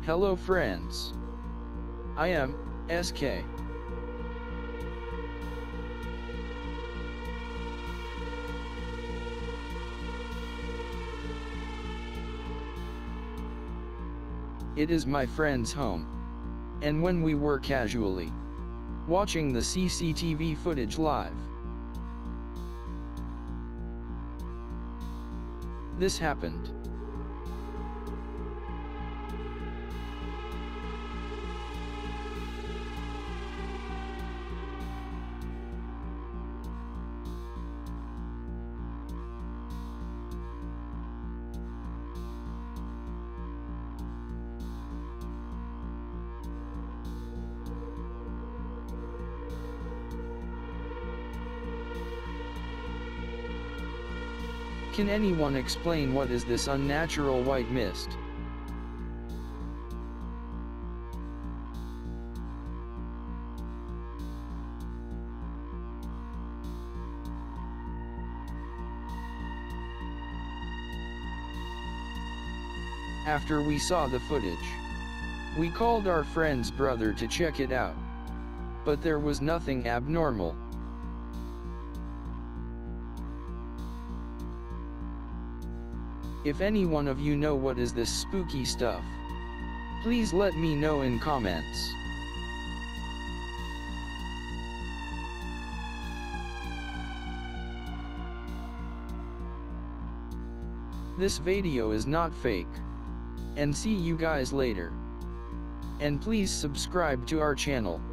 Hello friends. I am SK. It is my friend's home. And when we were casually watching the CCTV footage live, this happened. Can anyone explain what is this unnatural white mist? After we saw the footage, we called our friend's brother to check it out. But there was nothing abnormal. If any one of you know what is this spooky stuff, please let me know in comments. This video is not fake. And see you guys later. And please subscribe to our channel.